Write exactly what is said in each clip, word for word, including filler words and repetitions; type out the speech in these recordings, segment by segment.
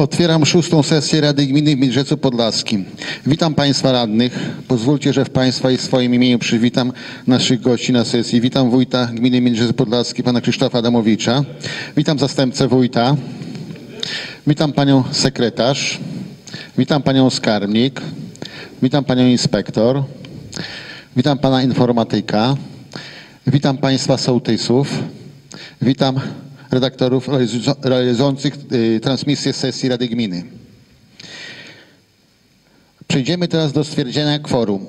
Otwieram szóstą sesję Rady Gminy w Miedrzecu Podlaskim. Witam Państwa radnych. Pozwólcie, że w Państwa i w swoim imieniu przywitam naszych gości na sesji. Witam wójta Gminy Miedrzec Podlaski, pana Krzysztofa Adamowicza. Witam zastępcę wójta. Witam panią sekretarz. Witam panią skarbnik. Witam panią inspektor. Witam pana informatyka. Witam państwa sołtysów. Witam redaktorów realizujących y, transmisję sesji Rady Gminy. Przejdziemy teraz do stwierdzenia kworum.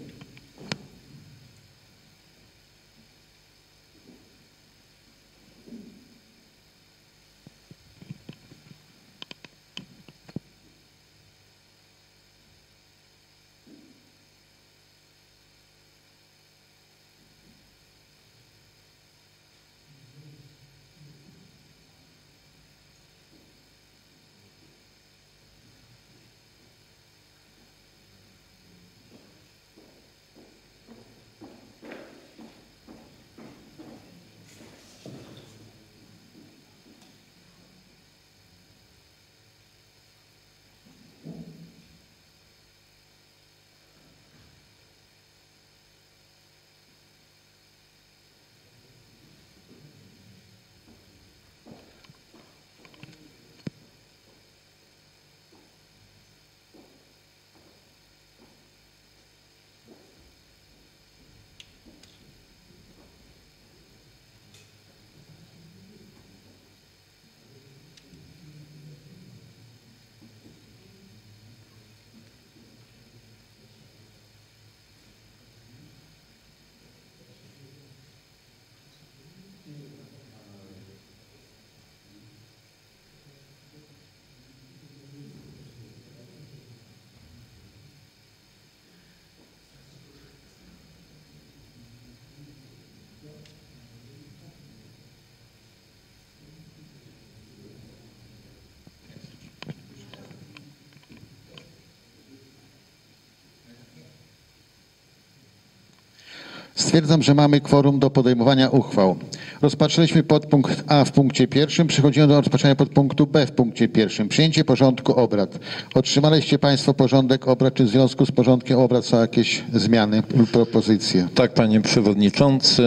Stwierdzam, że mamy kworum do podejmowania uchwał. Rozpatrzyliśmy podpunkt A w punkcie pierwszym. Przechodzimy do rozpatrzenia podpunktu B w punkcie pierwszym. Przyjęcie porządku obrad. Otrzymaliście Państwo porządek obrad. Czy w związku z porządkiem obrad są jakieś zmiany lub propozycje? Tak, panie przewodniczący.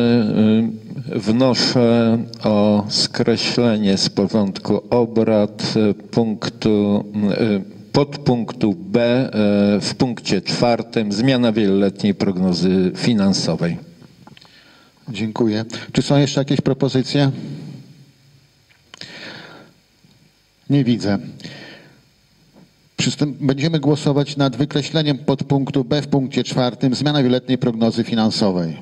Wnoszę o skreślenie z porządku obrad punktu, podpunktu B w punkcie czwartym. Zmiana wieloletniej prognozy finansowej. Dziękuję. Czy są jeszcze jakieś propozycje? Nie widzę. Przystęp, będziemy głosować nad wykreśleniem podpunktu B w punkcie czwartym. Zmiana wieloletniej prognozy finansowej.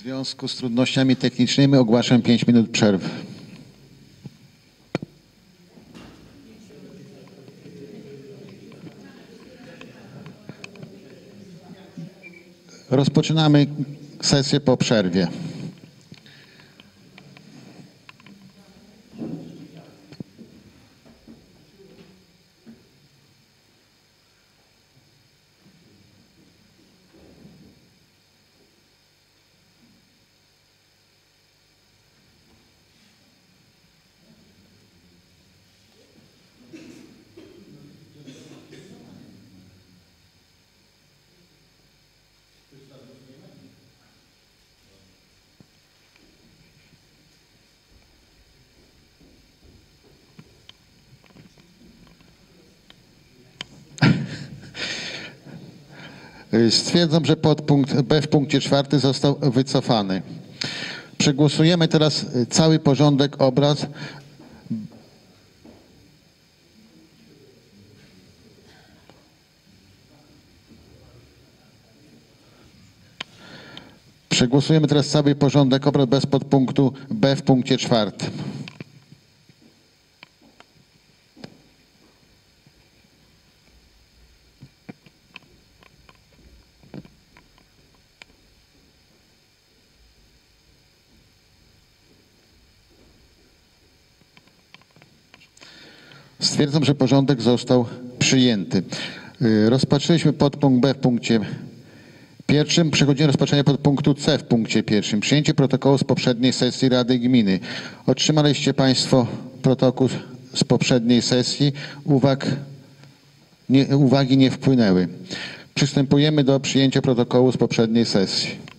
związku z trudnościami technicznymi ogłaszam pięć minut przerwy. Rozpoczynamy sesję po przerwie. Stwierdzam, że podpunkt B w punkcie czwartym został wycofany. Przegłosujemy teraz cały porządek obrad. Przegłosujemy teraz cały porządek obrad bez podpunktu B w punkcie czwartym. Stwierdzam, że porządek został przyjęty. Rozpatrzyliśmy podpunkt B w punkcie pierwszym. Przechodzimy do rozpatrzenia podpunktu C w punkcie pierwszym. Przyjęcie protokołu z poprzedniej sesji Rady Gminy. Otrzymaliście Państwo protokół z poprzedniej sesji. Uwag, nie, uwagi nie wpłynęły. Przystępujemy do przyjęcia protokołu z poprzedniej sesji.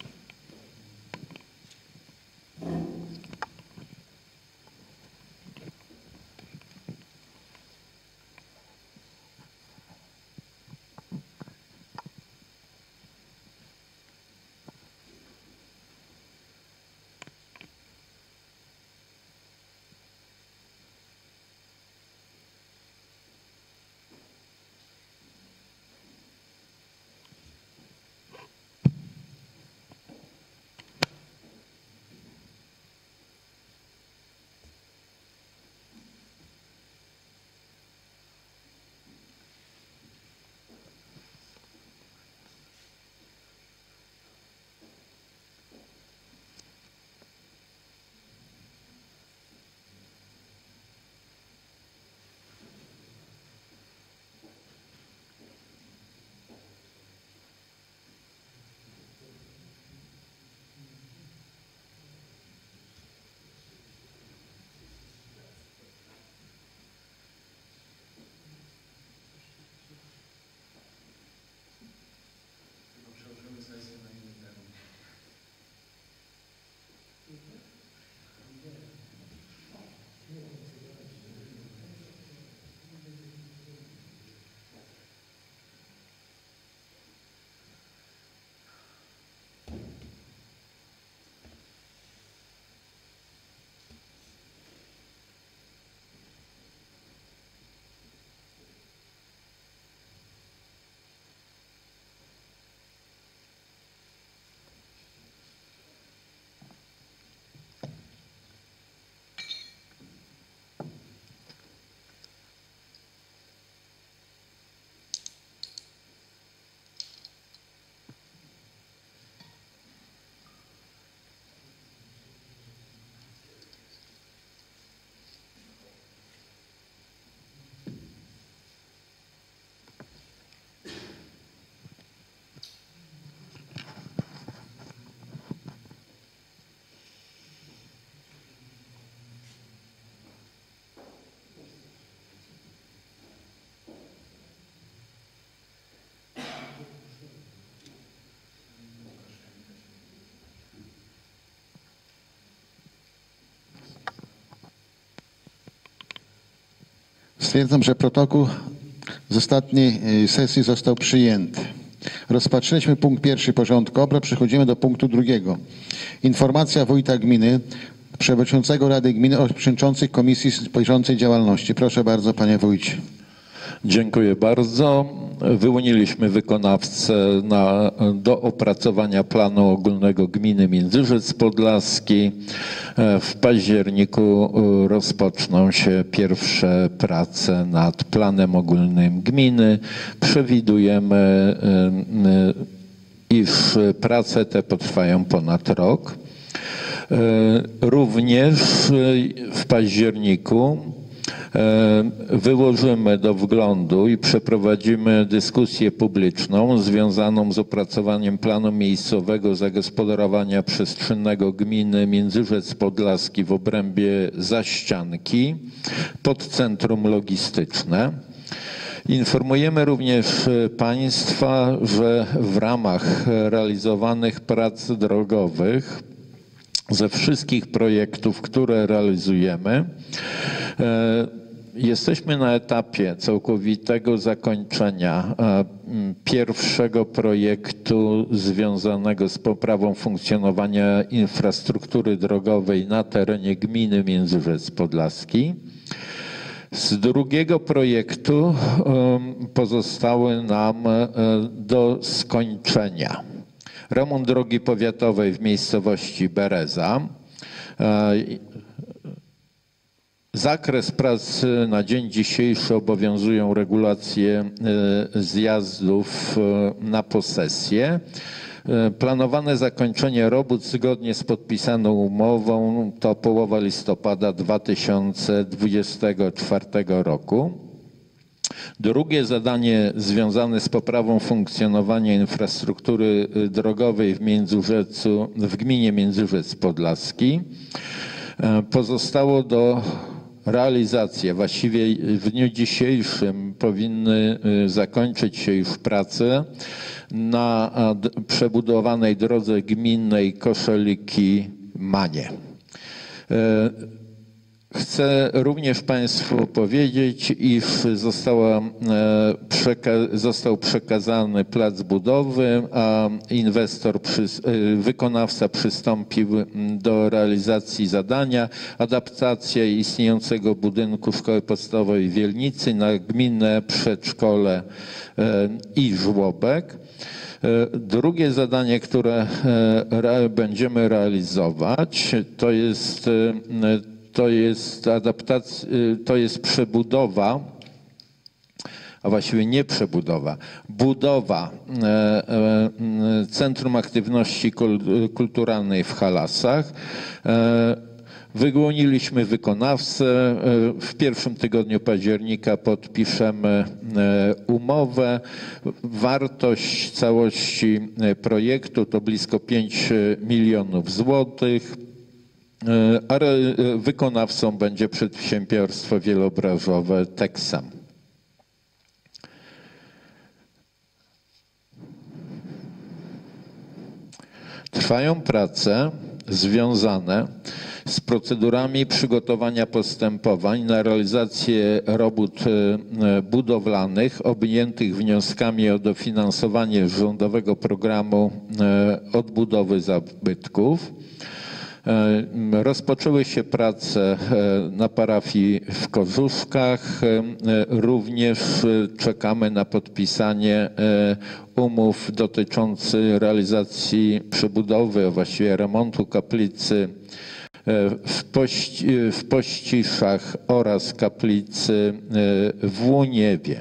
Stwierdzam, że protokół z ostatniej sesji został przyjęty. Rozpatrzyliśmy punkt pierwszy porządku obrad. Przechodzimy do punktu drugiego. Informacja wójta gminy, przewodniczącego Rady Gminy o przewodniczących Komisji Bieżącej Działalności. Proszę bardzo, panie wójcie. Dziękuję bardzo. wyłoniliśmy wykonawcę na, do opracowania planu ogólnego gminy Międzyrzec Podlaski. W październiku rozpoczną się pierwsze prace nad planem ogólnym gminy. Przewidujemy, iż prace te potrwają ponad rok. Również w październiku wyłożymy do wglądu i przeprowadzimy dyskusję publiczną związaną z opracowaniem planu miejscowego zagospodarowania przestrzennego gminy Międzyrzec Podlaski w obrębie Zaścianki pod centrum logistyczne. Informujemy również Państwa, że w ramach realizowanych prac drogowych ze wszystkich projektów, które realizujemy, jesteśmy na etapie całkowitego zakończenia pierwszego projektu związanego z poprawą funkcjonowania infrastruktury drogowej na terenie gminy Międzyrzec Podlaski. Z drugiego projektu pozostały nam do skończenia remont drogi powiatowej w miejscowości Bereza. Zakres prac na dzień dzisiejszy obowiązują regulacje zjazdów na posesję. Planowane zakończenie robót zgodnie z podpisaną umową to połowa listopada dwa tysiące dwudziestego czwartego roku. Drugie zadanie związane z poprawą funkcjonowania infrastruktury drogowej w Międzyrzecu, w gminie Międzyrzec Podlaski pozostało do realizacji. Właściwie w dniu dzisiejszym powinny zakończyć się już prace na przebudowanej drodze gminnej Koszeliki-Manie. Chcę również Państwu powiedzieć, iż została, został przekazany plac budowy, a inwestor, wykonawca przystąpił do realizacji zadania adaptacja istniejącego budynku Szkoły Podstawowej w Wielnicy na gminne przedszkole i żłobek. Drugie zadanie, które będziemy realizować, to jest To jest adaptacja, to jest przebudowa, a właściwie nie przebudowa, budowa Centrum Aktywności Kulturalnej w Halasach. Wyłoniliśmy wykonawcę. W pierwszym tygodniu października podpiszemy umowę. Wartość całości projektu to blisko pięć milionów złotych. A wykonawcą będzie przedsiębiorstwo wielobranżowe Texam. Trwają prace związane z procedurami przygotowania postępowań na realizację robót budowlanych objętych wnioskami o dofinansowanie rządowego programu odbudowy zabytków. Rozpoczęły się prace na parafii w Korzuszkach. Również czekamy na podpisanie umów dotyczących realizacji przebudowy, a właściwie remontu kaplicy w, Pości, w Pościszach oraz kaplicy w Łoniewie.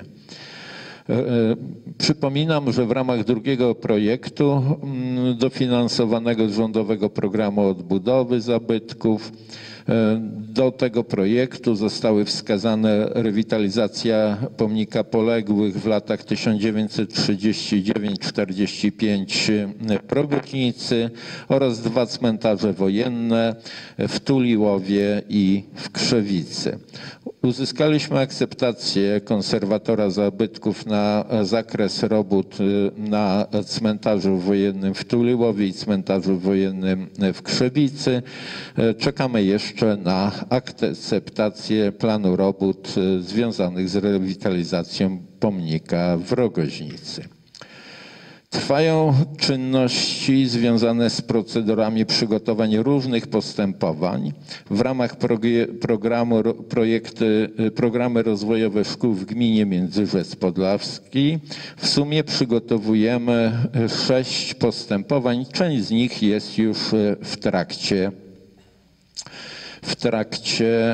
Przypominam, że w ramach drugiego projektu dofinansowanego z rządowego programu odbudowy zabytków do tego projektu zostały wskazane rewitalizacja pomnika poległych w latach tysiąc dziewięćset trzydziesty dziewiąty do czterdziestego piątego w Progoźnicy oraz dwa cmentarze wojenne w Tuliłowie i w Krzewicy. Uzyskaliśmy akceptację konserwatora zabytków na zakres robót na cmentarzu wojennym w Tuliłowie i cmentarzu wojennym w Krzewicy. Czekamy jeszcze na akceptację planu robót związanych z rewitalizacją pomnika w Rogoźnicy. Trwają czynności związane z procedurami przygotowań różnych postępowań. W ramach programu projekty, programy rozwojowe szkół w gminie Międzyrzec Podlaski w sumie przygotowujemy sześć postępowań. Część z nich jest już w trakcie, w trakcie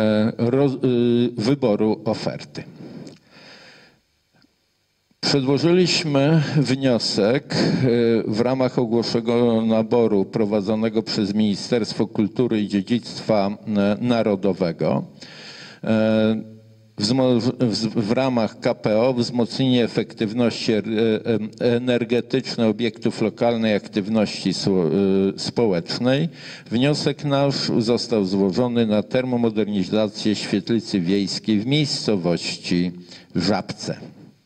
wyboru oferty. Przedłożyliśmy wniosek w ramach ogłoszonego naboru prowadzonego przez Ministerstwo Kultury i Dziedzictwa Narodowego w ramach K P O wzmocnienie efektywności energetycznej obiektów lokalnej aktywności społecznej. Wniosek nasz został złożony na termomodernizację świetlicy wiejskiej w miejscowości Żabce.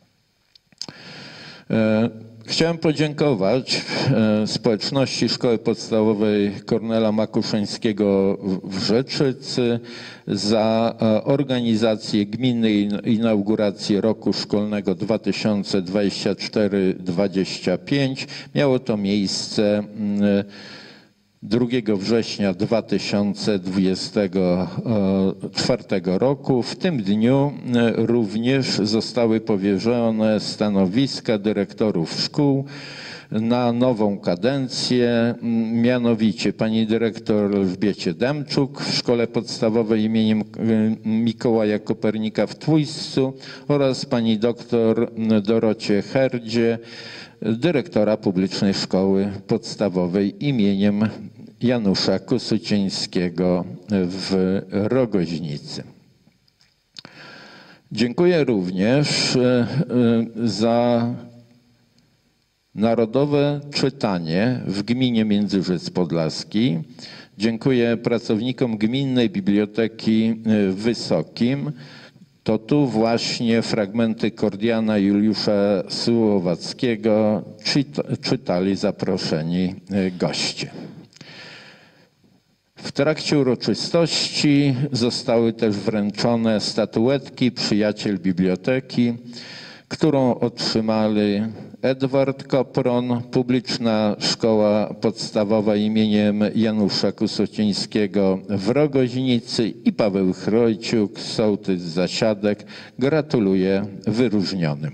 Chciałem podziękować społeczności Szkoły Podstawowej Kornela Makuszańskiego w Rzeczycy za organizację gminnej inauguracji roku szkolnego dwa tysiące dwudziestego czwartego do dwudziestego piątego. Miało to miejsce drugiego września dwa tysiące dwudziestego czwartego roku. W tym dniu również zostały powierzone stanowiska dyrektorów szkół na nową kadencję, mianowicie pani dyrektor Elżbiecie Demczuk w Szkole Podstawowej imieniem Mikołaja Kopernika w Tłujscu oraz pani doktor Dorocie Herdzie, dyrektora Publicznej Szkoły Podstawowej imieniem Janusza Kusucińskiego w Rogoźnicy. Dziękuję również za narodowe czytanie w gminie Międzyrzec Podlaski. Dziękuję pracownikom Gminnej Biblioteki w Wysokim. To tu właśnie fragmenty Kordiana Juliusza Słowackiego czytali zaproszeni goście. W trakcie uroczystości zostały też wręczone statuetki Przyjaciel Biblioteki, którą otrzymali Edward Kopron, Publiczna Szkoła Podstawowa imieniem Janusza Kusucińskiego w Rogoźnicy i Paweł Chrojciuk, sołtys Zasiadek. Gratuluję wyróżnionym.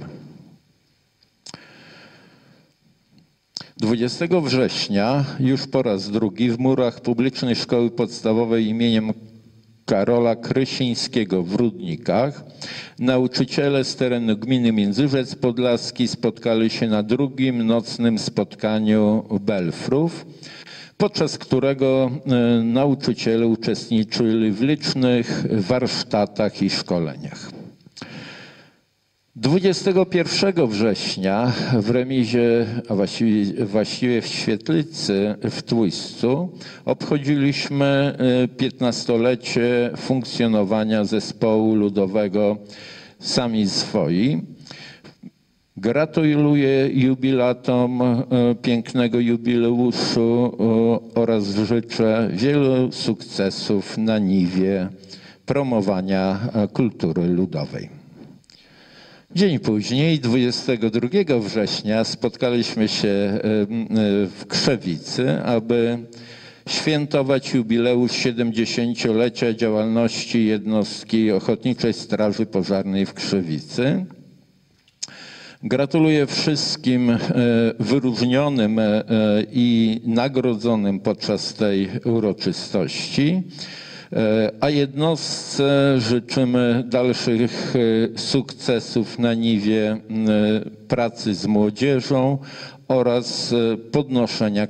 dwudziestego września już po raz drugi w murach Publicznej Szkoły Podstawowej imieniem Karola Krysińskiego w Rudnikach nauczyciele z terenu gminy Międzyrzec Podlaski spotkali się na drugim nocnym spotkaniu Belfrów, podczas którego nauczyciele uczestniczyli w licznych warsztatach i szkoleniach. dwudziestego pierwszego września w remizie, a właściwie, właściwie w Świetlicy w Tłujscu obchodziliśmy piętnastolecie funkcjonowania zespołu ludowego Sami Swoi. Gratuluję jubilatom pięknego jubileuszu oraz życzę wielu sukcesów na niwie promowania kultury ludowej. Dzień później, dwudziestego drugiego września, spotkaliśmy się w Krzewicy, aby świętować jubileusz siedemdziesięciolecia działalności jednostki Ochotniczej Straży Pożarnej w Krzewicy. Gratuluję wszystkim wyróżnionym i nagrodzonym podczas tej uroczystości. A jednostce życzymy dalszych sukcesów na niwie pracy z młodzieżą oraz podnoszenia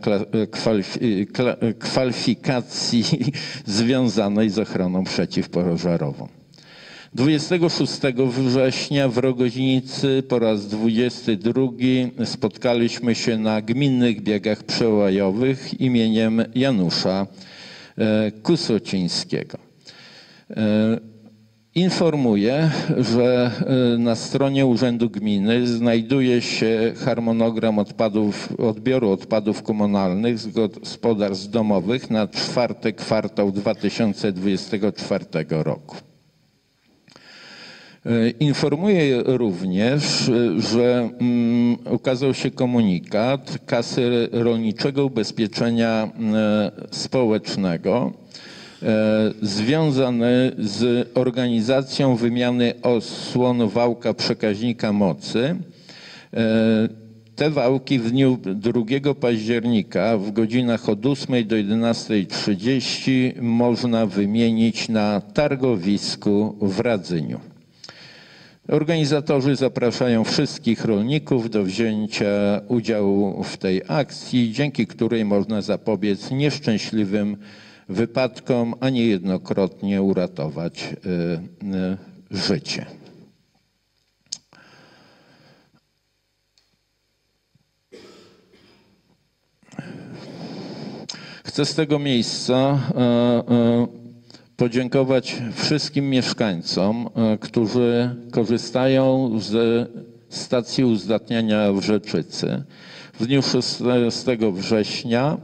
kwalifikacji związanej z ochroną przeciwpożarową. dwudziestego szóstego września w Rogoźnicy po raz dwudziesty drugi spotkaliśmy się na gminnych biegach przełajowych imieniem Janusza Kusucińskiego. Informuję, że na stronie Urzędu Gminy znajduje się harmonogram odpadów, odbioru odpadów komunalnych z gospodarstw domowych na czwarty kwartał dwa tysiące dwudziestego czwartego roku. Informuję również, że ukazał się komunikat Kasy Rolniczego Ubezpieczenia Społecznego związany z organizacją wymiany osłon wałka przekaźnika mocy. Te wałki w dniu drugiego października w godzinach od ósmej do jedenastej trzydzieści można wymienić na targowisku w Radzyniu. Organizatorzy zapraszają wszystkich rolników do wzięcia udziału w tej akcji, dzięki której można zapobiec nieszczęśliwym wypadkom, a niejednokrotnie uratować y, y, życie. Chcę z tego miejsca y, y, podziękować wszystkim mieszkańcom, którzy korzystają z stacji uzdatniania w Rzeczycy. W dniu szóstego września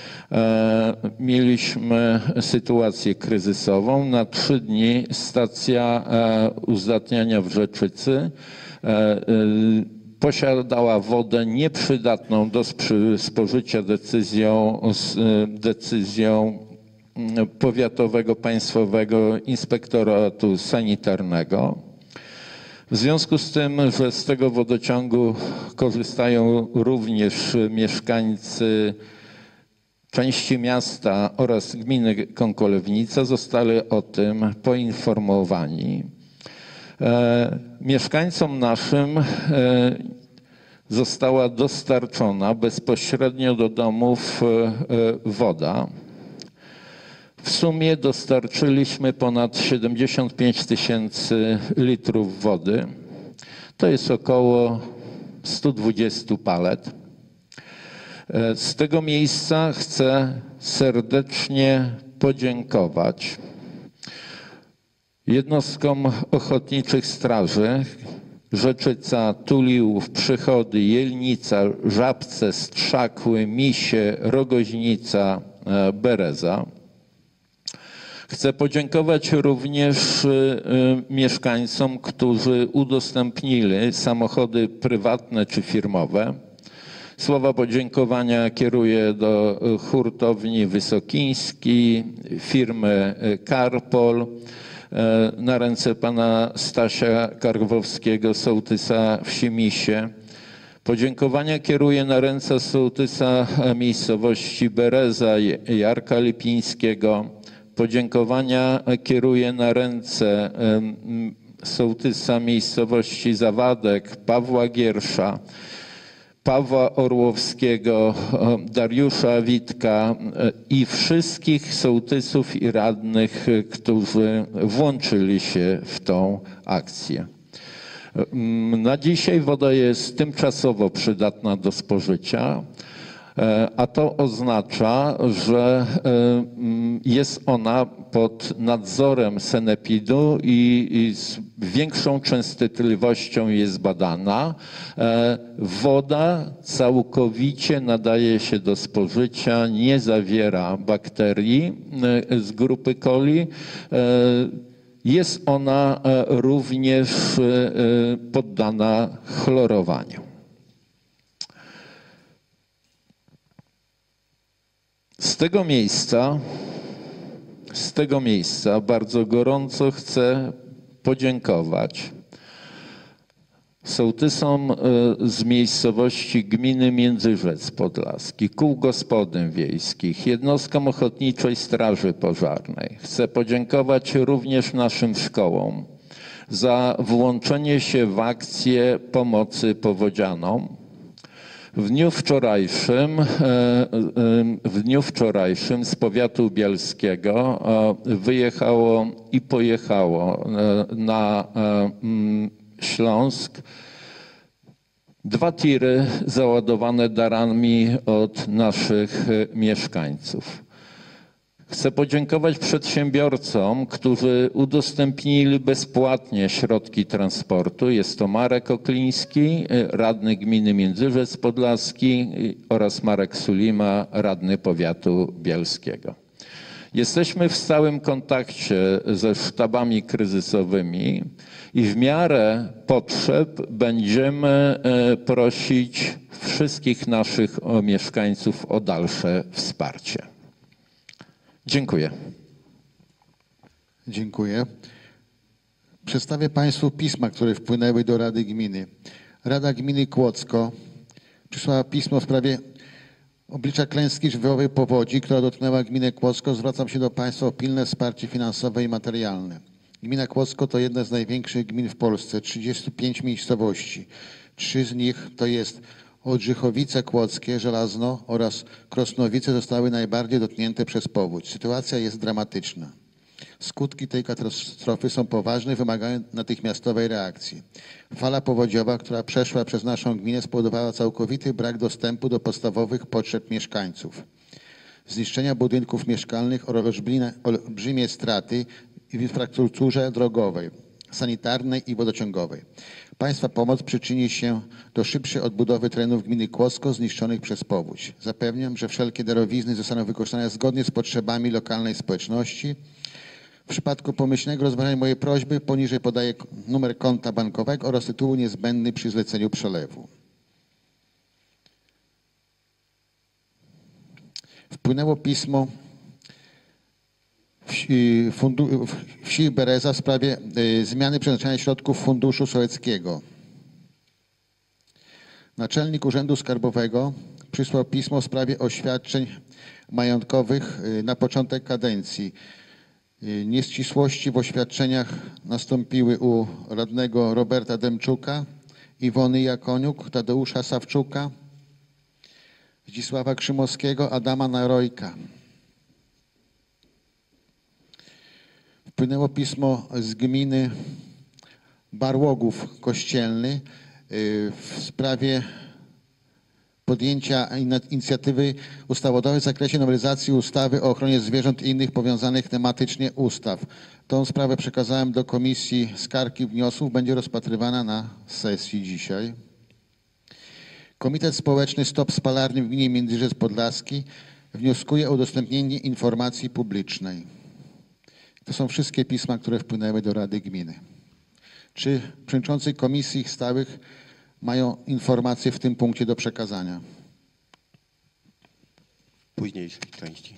mieliśmy sytuację kryzysową. Na trzy dni stacja uzdatniania w Rzeczycy posiadała wodę nieprzydatną do spożycia decyzją, decyzją Powiatowego Państwowego Inspektoratu Sanitarnego. W związku z tym, że z tego wodociągu korzystają również mieszkańcy części miasta oraz gminy Kąkolewnica, zostali o tym poinformowani. E, mieszkańcom naszym e, została dostarczona bezpośrednio do domów e, woda. W sumie dostarczyliśmy ponad siedemdziesiąt pięć tysięcy litrów wody. To jest około sto dwadzieścia palet. Z tego miejsca chcę serdecznie podziękować jednostkom ochotniczych straży Rzeczyca, Tuliłów, Przychody, Jelnica, Żabce, Strzakły, Misie, Rogoźnica, Bereza. Chcę podziękować również mieszkańcom, którzy udostępnili samochody prywatne czy firmowe. Słowa podziękowania kieruję do hurtowni Wysokiński, firmy Karpol, na ręce pana Stasia Karwowskiego, sołtysa wsi Misie. Podziękowania kieruję na ręce sołtysa miejscowości Bereza, Jarka Lipińskiego. Podziękowania kieruję na ręce sołtysa miejscowości Zawadek, Pawła Giersza, Pawła Orłowskiego, Dariusza Witka i wszystkich sołtysów i radnych, którzy włączyli się w tą akcję. Na dzisiaj woda jest tymczasowo przydatna do spożycia, a to oznacza, że jest ona pod nadzorem sanepidu i, i z większą częstotliwością jest badana. Woda całkowicie nadaje się do spożycia, nie zawiera bakterii z grupy coli. Jest ona również poddana chlorowaniu. Z tego miejsca, z tego miejsca bardzo gorąco chcę podziękować sołtysom z miejscowości gminy Międzyrzec Podlaski, kół gospodyń wiejskich, jednostkom Ochotniczej Straży Pożarnej. Chcę podziękować również naszym szkołom za włączenie się w akcję pomocy powodzianom. W dniu wczorajszym, w dniu wczorajszym z powiatu bielskiego wyjechało i pojechało na Śląsk dwa tiry załadowane darami od naszych mieszkańców. Chcę podziękować przedsiębiorcom, którzy udostępnili bezpłatnie środki transportu. Jest to Marek Okliński, radny gminy Międzyrzec Podlaski oraz Marek Sulima, radny powiatu bielskiego. Jesteśmy w stałym kontakcie ze sztabami kryzysowymi i w miarę potrzeb będziemy prosić wszystkich naszych mieszkańców o dalsze wsparcie. Dziękuję. Dziękuję. Przedstawię Państwu pisma, które wpłynęły do Rady Gminy. Rada Gminy Kłodzko przysłała pismo w sprawie oblicza klęski żywiołowej powodzi, która dotknęła gminę Kłodzko. Zwracam się do Państwa o pilne wsparcie finansowe i materialne. Gmina Kłodzko to jedna z największych gmin w Polsce, trzydzieści pięć miejscowości. Trzy z nich to jest Odrzychowice Kłodzkie, Żelazno oraz Krosnowice zostały najbardziej dotknięte przez powódź. Sytuacja jest dramatyczna. Skutki tej katastrofy są poważne i wymagają natychmiastowej reakcji. Fala powodziowa, która przeszła przez naszą gminę, spowodowała całkowity brak dostępu do podstawowych potrzeb mieszkańców. Zniszczenia budynków mieszkalnych oraz olbrzymie straty w infrastrukturze drogowej, sanitarnej i wodociągowej. Państwa pomoc przyczyni się do szybszej odbudowy terenów gminy Kłodzko zniszczonych przez powódź. Zapewniam, że wszelkie darowizny zostaną wykorzystane zgodnie z potrzebami lokalnej społeczności. W przypadku pomyślnego rozważania mojej prośby poniżej podaję numer konta bankowego oraz tytuł niezbędny przy zleceniu przelewu. Wpłynęło pismo wsi, fundu, wsi Bereza w sprawie y, zmiany przeznaczenia środków Funduszu Sołeckiego. Naczelnik Urzędu Skarbowego przysłał pismo w sprawie oświadczeń majątkowych y, na początek kadencji. Nieścisłości w oświadczeniach nastąpiły u radnego Roberta Demczuka, Iwony Jakoniuk, Tadeusza Sawczuka, Zdzisława Krzymowskiego, Adama Narojka. Wpłynęło pismo z gminy Barłogów Kościelny w sprawie podjęcia inicjatywy ustawodawczej w zakresie nowelizacji ustawy o ochronie zwierząt i innych powiązanych tematycznie ustaw. Tą sprawę przekazałem do Komisji Skarg i Wniosków. Będzie rozpatrywana na sesji dzisiaj. Komitet Społeczny Stop Spalarni w gminie Międzyrzec Podlaski wnioskuje o udostępnienie informacji publicznej. To są wszystkie pisma, które wpłynęły do Rady Gminy. Czy przewodniczący komisji stałych mają informacje w tym punkcie do przekazania? Późniejszej części.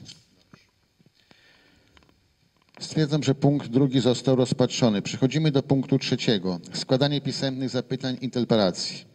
Stwierdzam, że punkt drugi został rozpatrzony. Przechodzimy do punktu trzeciego. Składanie pisemnych zapytań i interpelacji.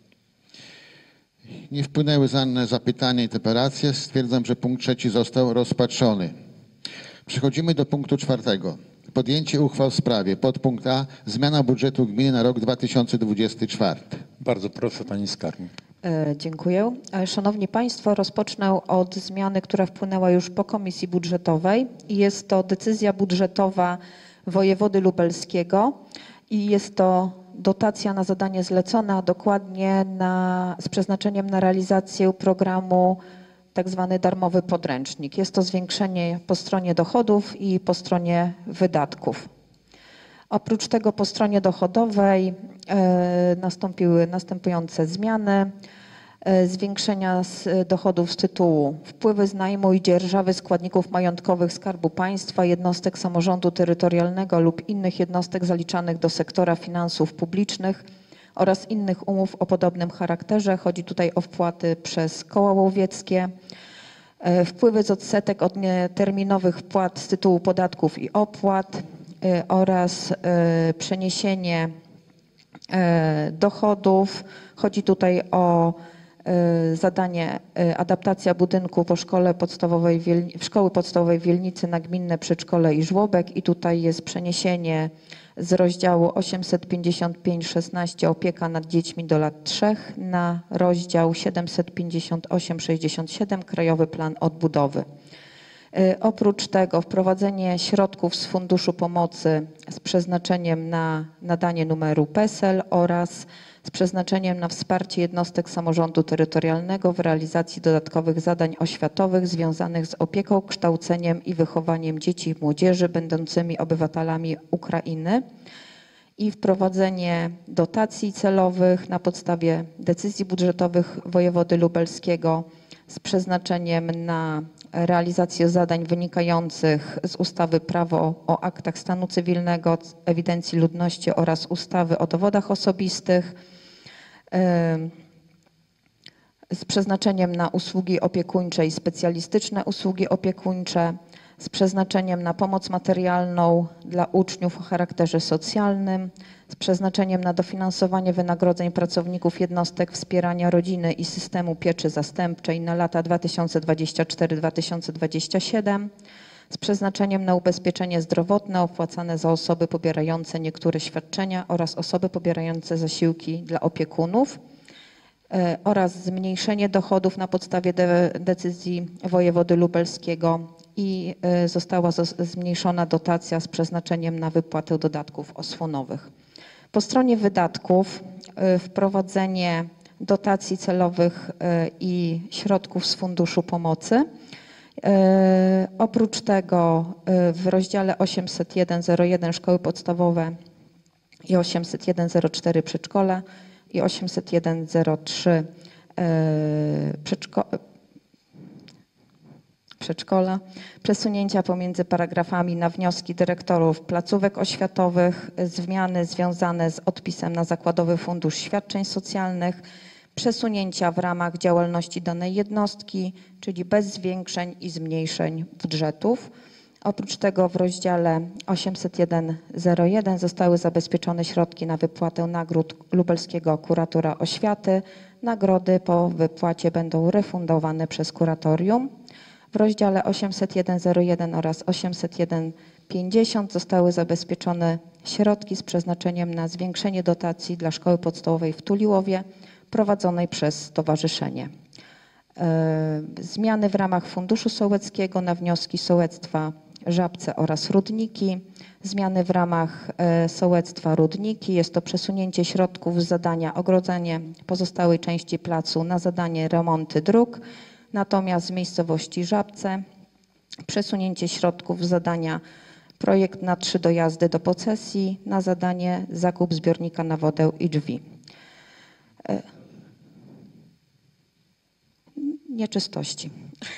Nie wpłynęły żadne zapytania i interpelacje. Stwierdzam, że punkt trzeci został rozpatrzony. Przechodzimy do punktu czwartego. Podjęcie uchwał w sprawie. Podpunkt A. Zmiana budżetu gminy na rok dwa tysiące dwudziesty czwarty. Bardzo proszę pani skarbnik. Dziękuję. Szanowni Państwo, rozpocznę od zmiany, która wpłynęła już po Komisji Budżetowej. Jest to decyzja budżetowa wojewody lubelskiego i jest to dotacja na zadanie zlecone, a dokładnie na, z przeznaczeniem na realizację programu tak zwany darmowy podręcznik. Jest to zwiększenie po stronie dochodów i po stronie wydatków. Oprócz tego po stronie dochodowej e, nastąpiły następujące zmiany. E, zwiększenia z dochodów z tytułu wpływy z najmu i dzierżawy składników majątkowych Skarbu Państwa, jednostek samorządu terytorialnego lub innych jednostek zaliczanych do sektora finansów publicznych oraz innych umów o podobnym charakterze. Chodzi tutaj o wpłaty przez koła łowieckie. E, wpływy z odsetek od nieterminowych wpłat z tytułu podatków i opłat oraz przeniesienie dochodów. Chodzi tutaj o zadanie adaptacja budynku po szkole podstawowej w szkoły podstawowej w Wielnicy na gminne przedszkole i żłobek i tutaj jest przeniesienie z rozdziału osiemset pięćdziesiąt pięć szesnaście opieka nad dziećmi do lat trzech na rozdział siedemset pięćdziesiąt osiem sześćdziesiąt siedem Krajowy Plan Odbudowy. Oprócz tego wprowadzenie środków z Funduszu Pomocy z przeznaczeniem na nadanie numeru PESEL oraz z przeznaczeniem na wsparcie jednostek samorządu terytorialnego w realizacji dodatkowych zadań oświatowych związanych z opieką, kształceniem i wychowaniem dzieci i młodzieży będącymi obywatelami Ukrainy i wprowadzenie dotacji celowych na podstawie decyzji budżetowych wojewody lubelskiego z przeznaczeniem na realizację zadań wynikających z ustawy Prawo o aktach stanu cywilnego, ewidencji ludności oraz ustawy o dowodach osobistych, z przeznaczeniem na usługi opiekuńcze i specjalistyczne usługi opiekuńcze, z przeznaczeniem na pomoc materialną dla uczniów o charakterze socjalnym, z przeznaczeniem na dofinansowanie wynagrodzeń pracowników jednostek wspierania rodziny i systemu pieczy zastępczej na lata dwa tysiące dwudziesty czwarty do dwa tysiące dwudziestego siódmego, z przeznaczeniem na ubezpieczenie zdrowotne opłacane za osoby pobierające niektóre świadczenia oraz osoby pobierające zasiłki dla opiekunów, oraz zmniejszenie dochodów na podstawie de decyzji wojewody lubelskiego i została zmniejszona dotacja z przeznaczeniem na wypłatę dodatków osłonowych. Po stronie wydatków wprowadzenie dotacji celowych i środków z Funduszu Pomocy. Oprócz tego w rozdziale osiemset jeden zero jeden szkoły podstawowe i osiemset jeden zero cztery przedszkola i osiemset jeden zero trzy przedszko przedszkola, przesunięcia pomiędzy paragrafami na wnioski dyrektorów placówek oświatowych, zmiany związane z odpisem na Zakładowy Fundusz Świadczeń Socjalnych, przesunięcia w ramach działalności danej jednostki, czyli bez zwiększeń i zmniejszeń budżetów. Oprócz tego w rozdziale osiemset jeden zero jeden zostały zabezpieczone środki na wypłatę nagród lubelskiego kuratora oświaty. Nagrody po wypłacie będą refundowane przez kuratorium. W rozdziale osiemset jeden zero jeden oraz osiemset jeden pięćdziesiąt zostały zabezpieczone środki z przeznaczeniem na zwiększenie dotacji dla szkoły podstawowej w Tuliłowie prowadzonej przez stowarzyszenie. Zmiany w ramach Funduszu Sołeckiego na wnioski sołectwa Żabce oraz Rudniki. Zmiany w ramach sołectwa Rudniki. Jest to przesunięcie środków z zadania ogrodzenie pozostałej części placu na zadanie remonty dróg. Natomiast w miejscowości Żabce przesunięcie środków z zadania projekt na trzy dojazdy do posesji na zadanie zakup zbiornika na wodę i drzwi. Nieczystości.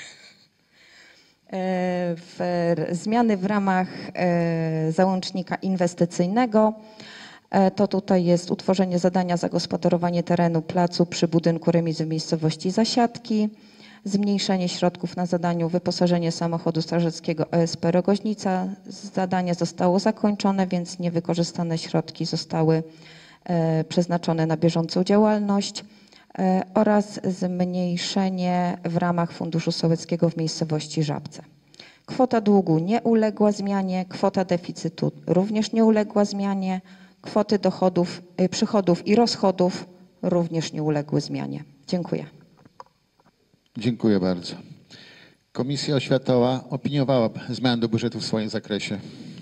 W, zmiany w ramach załącznika inwestycyjnego. To tutaj jest utworzenie zadania zagospodarowanie terenu placu przy budynku remizy w miejscowości Zasiadki. Zmniejszenie środków na zadaniu wyposażenie samochodu strażackiego O S P Rogoźnica. Zadanie zostało zakończone, więc niewykorzystane środki zostały przeznaczone na bieżącą działalność. Oraz zmniejszenie w ramach Funduszu Sołeckiego w miejscowości Żabce. Kwota długu nie uległa zmianie, kwota deficytu również nie uległa zmianie, kwoty dochodów, przychodów i rozchodów również nie uległy zmianie. Dziękuję. Dziękuję bardzo. Komisja Oświatowa opiniowała zmiany do budżetu w swoim zakresie.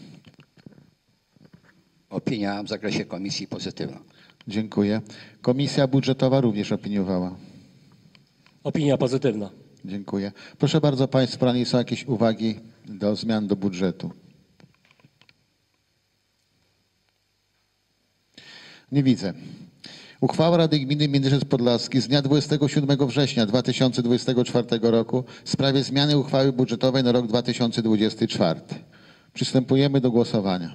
Opinia w zakresie komisji pozytywna. Dziękuję. Komisja Budżetowa również opiniowała. Opinia pozytywna. Dziękuję. Proszę bardzo Państwa, są jakieś uwagi do zmian do budżetu? Nie widzę. Uchwała Rady Gminy Międzyrzec Podlaski z dnia dwudziestego siódmego września dwa tysiące dwudziestego czwartego roku w sprawie zmiany uchwały budżetowej na rok dwa tysiące dwudziesty czwarty. Przystępujemy do głosowania.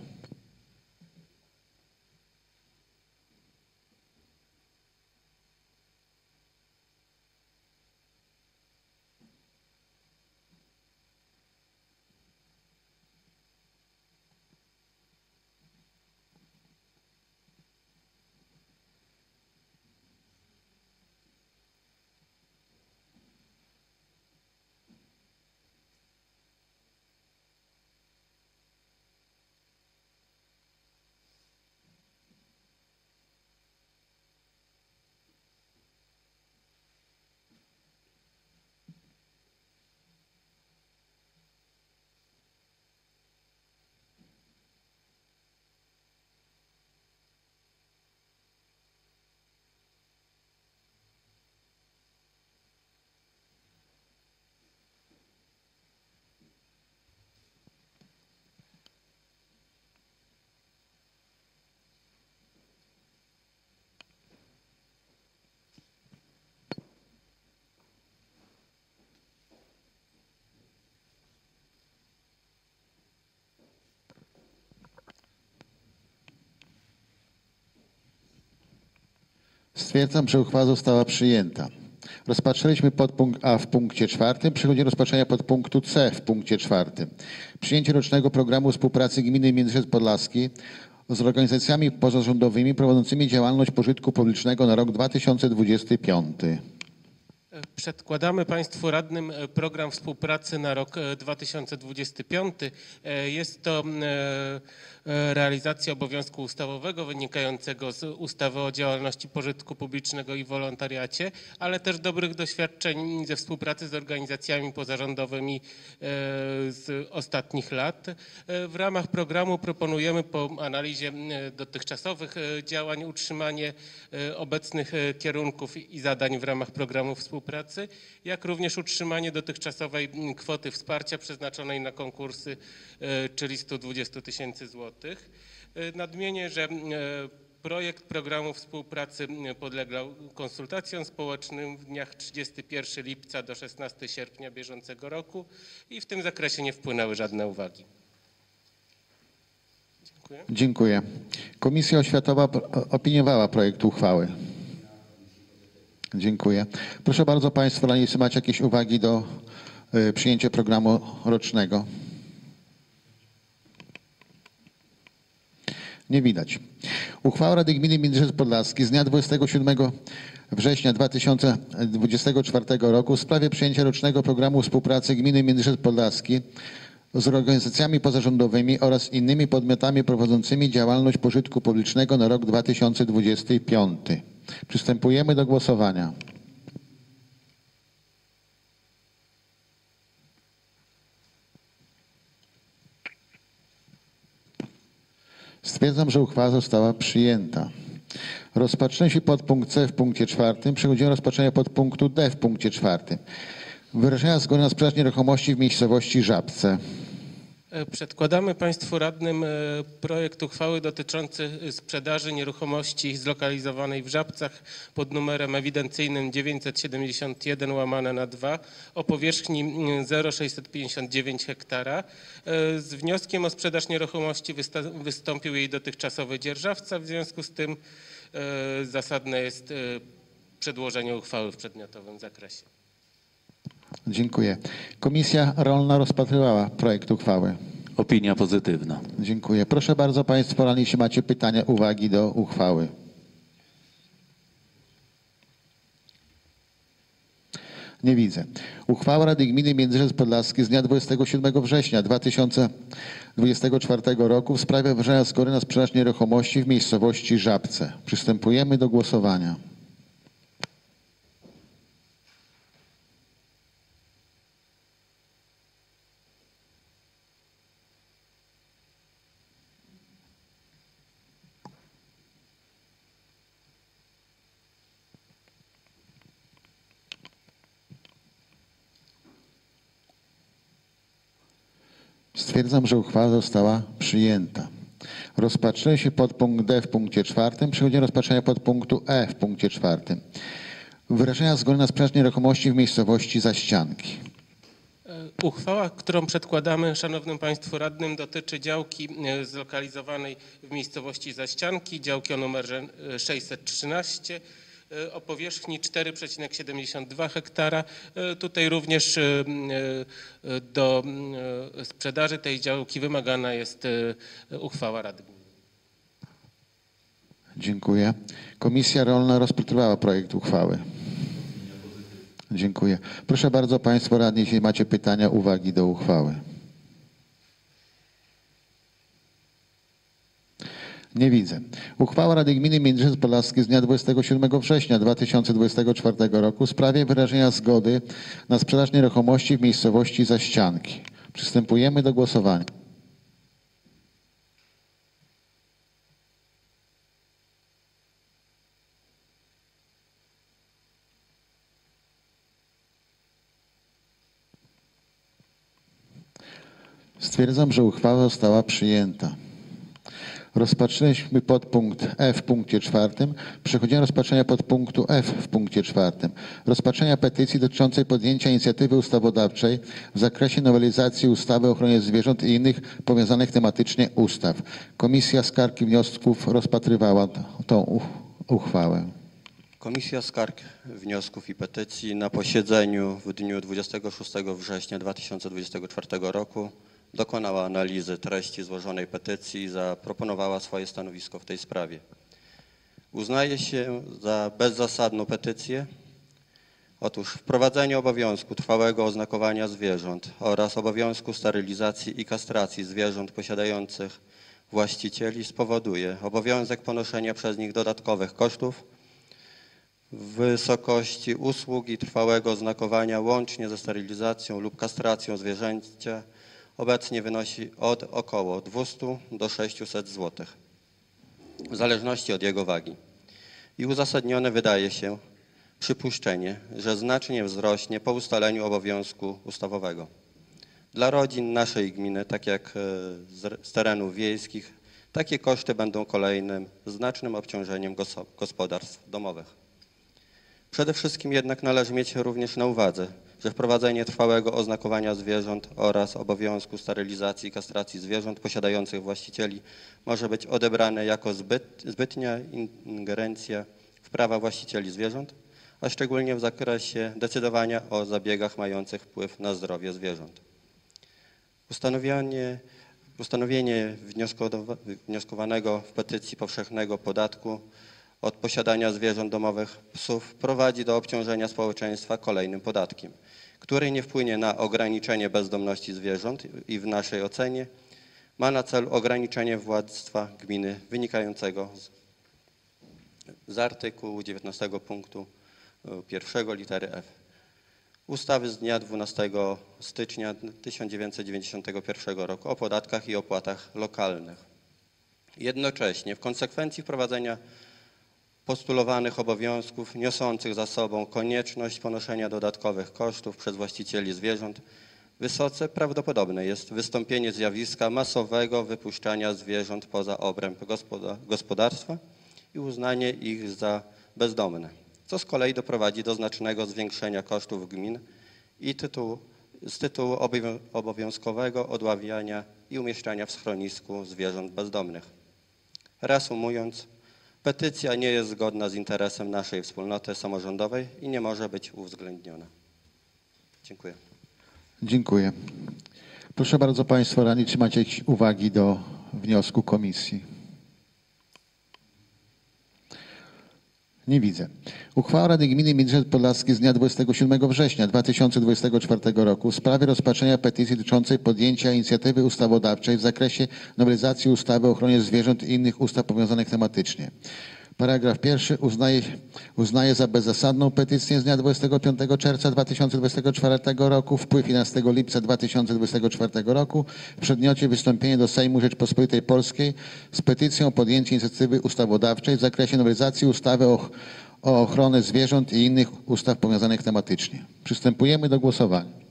Stwierdzam, że uchwała została przyjęta. Rozpatrzyliśmy podpunkt A w punkcie czwartym. Przechodzimy do rozpatrzenia podpunktu C w punkcie czwartym. Przyjęcie rocznego programu współpracy gminy Międzyrzec Podlaski z organizacjami pozarządowymi prowadzącymi działalność pożytku publicznego na rok dwa tysiące dwudziesty piąty. Przedkładamy Państwu radnym program współpracy na rok dwa tysiące dwudziesty piąty. Jest to realizacja obowiązku ustawowego wynikającego z ustawy o działalności pożytku publicznego i wolontariacie, ale też dobrych doświadczeń ze współpracy z organizacjami pozarządowymi z ostatnich lat. W ramach programu proponujemy po analizie dotychczasowych działań utrzymanie obecnych kierunków i zadań w ramach programu współpracy, jak również utrzymanie dotychczasowej kwoty wsparcia przeznaczonej na konkursy, czyli sto dwadzieścia tysięcy złotych. Nadmienię, że projekt programu współpracy podlegał konsultacjom społecznym w dniach trzydziestego pierwszego lipca do szesnastego sierpnia bieżącego roku i w tym zakresie nie wpłynęły żadne uwagi. Dziękuję. Dziękuję. Komisja Oświatowa opiniowała projekt uchwały. Dziękuję. Proszę bardzo Państwa, jeśli macie jakieś uwagi do y, przyjęcia programu rocznego. Nie widać. Uchwała Rady Gminy Międzyrzec Podlaski z dnia dwudziestego siódmego września dwa tysiące dwudziestego czwartego roku w sprawie przyjęcia rocznego programu współpracy gminy Międzyrzec Podlaski z organizacjami pozarządowymi oraz innymi podmiotami prowadzącymi działalność pożytku publicznego na rok dwa tysiące dwudziesty piąty. Przystępujemy do głosowania. Stwierdzam, że uchwała została przyjęta. Rozpatrzyliśmy podpunkt C w punkcie czwartym. Przechodzimy do rozpatrzenia podpunktu D w punkcie czwartym. Wyrażenia zgody na sprzedaż nieruchomości w miejscowości Żabce. Przedkładamy Państwu radnym projekt uchwały dotyczący sprzedaży nieruchomości zlokalizowanej w Żabcach pod numerem ewidencyjnym dziewięćset siedemdziesiąt jeden łamane na dwa o powierzchni zero przecinek sześćset pięćdziesiąt dziewięć hektara. Z wnioskiem o sprzedaż nieruchomości wystąpił jej dotychczasowy dzierżawca, w związku z tym zasadne jest przedłożenie uchwały w przedmiotowym zakresie. Dziękuję. Komisja Rolna rozpatrywała projekt uchwały. Opinia pozytywna. Dziękuję. Proszę bardzo Państwa, jeśli macie pytania, uwagi do uchwały. Nie widzę. Uchwała Rady Gminy Międzyrzec Podlaski z dnia dwudziestego siódmego września dwa tysiące dwudziestego czwartego roku w sprawie wyrażenia zgody na sprzedaż nieruchomości w miejscowości Żabce. Przystępujemy do głosowania. Stwierdzam, że uchwała została przyjęta. Rozpatrzyliśmy podpunkt D w punkcie czwartym. Przechodzimy do rozpatrzenia podpunktu E w punkcie czwartym. Wyrażenia zgody na sprzedaż nieruchomości w miejscowości Zaścianki. Uchwała, którą przedkładamy Szanownym Państwu Radnym, dotyczy działki zlokalizowanej w miejscowości Zaścianki, działki o numerze sześćset trzynaście. O powierzchni cztery przecinek siedemdziesiąt dwa hektara. Tutaj również do sprzedaży tej działki wymagana jest uchwała Rady Gminy. Dziękuję. Komisja Rolna rozpatrywała projekt uchwały. Dziękuję. Proszę bardzo Państwo radni, jeśli macie pytania, uwagi do uchwały. Nie widzę. Uchwała Rady Gminy Międzyrzec Podlaski z dnia dwudziestego siódmego września dwa tysiące dwudziestego czwartego roku w sprawie wyrażenia zgody na sprzedaż nieruchomości w miejscowości Zaścianki. Przystępujemy do głosowania. Stwierdzam, że uchwała została przyjęta. Rozpatrzyliśmy podpunkt E w punkcie czwartym. Przechodzimy do rozpatrzenia podpunktu F w punkcie czwartym. Rozpatrzenia petycji dotyczącej podjęcia inicjatywy ustawodawczej w zakresie nowelizacji ustawy o ochronie zwierząt i innych powiązanych tematycznie ustaw. Komisja Skarg i Wniosków rozpatrywała tą uchwałę. Komisja Skarg, Wniosków i Petycji na posiedzeniu w dniu dwudziestego szóstego września dwa tysiące dwudziestego czwartego roku dokonała analizy treści złożonej petycji i zaproponowała swoje stanowisko w tej sprawie. Uznaje się za bezzasadną petycję. Otóż wprowadzenie obowiązku trwałego oznakowania zwierząt oraz obowiązku sterylizacji i kastracji zwierząt posiadających właścicieli spowoduje obowiązek ponoszenia przez nich dodatkowych kosztów w wysokości usługi trwałego oznakowania łącznie ze sterylizacją lub kastracją zwierzęcia obecnie wynosi od około dwieście do sześciuset złotych w zależności od jego wagi. I uzasadnione wydaje się przypuszczenie, że znacznie wzrośnie po ustaleniu obowiązku ustawowego. Dla rodzin naszej gminy, tak jak z terenów wiejskich, takie koszty będą kolejnym znacznym obciążeniem gospodarstw domowych. Przede wszystkim jednak należy mieć również na uwadze, że wprowadzenie trwałego oznakowania zwierząt oraz obowiązku sterylizacji i kastracji zwierząt posiadających właścicieli może być odebrane jako zbyt, zbytnia ingerencja w prawa właścicieli zwierząt, a szczególnie w zakresie decydowania o zabiegach mających wpływ na zdrowie zwierząt. Ustanowienie, ustanowienie wnioskowanego w petycji powszechnego podatku od posiadania zwierząt domowych psów prowadzi do obciążenia społeczeństwa kolejnym podatkiem, który nie wpłynie na ograniczenie bezdomności zwierząt i w naszej ocenie ma na celu ograniczenie władztwa gminy wynikającego z, z artykułu dziewiętnastego punktu pierwszego litery F ustawy z dnia dwunastego stycznia tysiąc dziewięćset dziewięćdziesiątego pierwszego roku o podatkach i opłatach lokalnych. Jednocześnie w konsekwencji wprowadzenia postulowanych obowiązków niosących za sobą konieczność ponoszenia dodatkowych kosztów przez właścicieli zwierząt, wysoce prawdopodobne jest wystąpienie zjawiska masowego wypuszczania zwierząt poza obręb gospodarstwa i uznanie ich za bezdomne, co z kolei doprowadzi do znacznego zwiększenia kosztów gmin i tytułu, z tytułu obowiązkowego odławiania i umieszczania w schronisku zwierząt bezdomnych. Reasumując, petycja nie jest zgodna z interesem naszej wspólnoty samorządowej i nie może być uwzględniona. Dziękuję. Dziękuję. Proszę bardzo Państwa radni, czy macie jakieś uwagi do wniosku komisji? Nie widzę. Uchwała Rady Gminy Międzyrzec Podlaski z dnia dwudziestego siódmego września dwa tysiące dwudziestego czwartego roku w sprawie rozpatrzenia petycji dotyczącej podjęcia inicjatywy ustawodawczej w zakresie nowelizacji ustawy o ochronie zwierząt i innych ustaw powiązanych tematycznie. Paragraf pierwszy uznaje, uznaje za bezzasadną petycję z dnia dwudziestego piątego czerwca dwa tysiące dwudziestego czwartego roku, wpływ jedenastego lipca dwa tysiące dwudziestego czwartego roku, w przedmiocie wystąpienie do Sejmu Rzeczypospolitej Polskiej z petycją o podjęcie inicjatywy ustawodawczej w zakresie nowelizacji ustawy o, o ochronę zwierząt i innych ustaw powiązanych tematycznie. Przystępujemy do głosowania.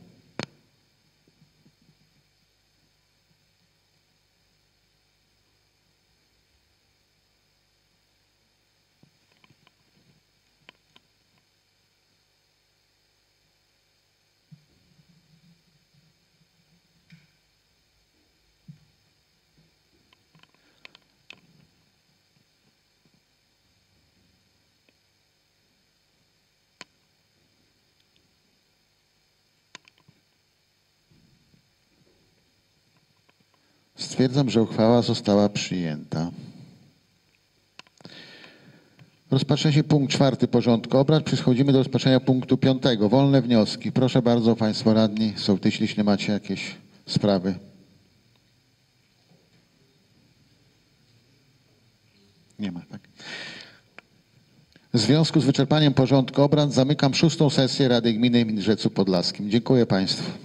Stwierdzam, że uchwała została przyjęta. Rozpatrza się punkt czwarty porządku obrad. Przechodzimy do rozpatrzenia punktu piątego. Wolne wnioski. Proszę bardzo Państwo radni, sołtysi, jeśli macie jakieś sprawy. Nie ma, tak? W związku z wyczerpaniem porządku obrad zamykam szóstą sesję Rady Gminy w Międzyrzeczu Podlaskim. Dziękuję Państwu.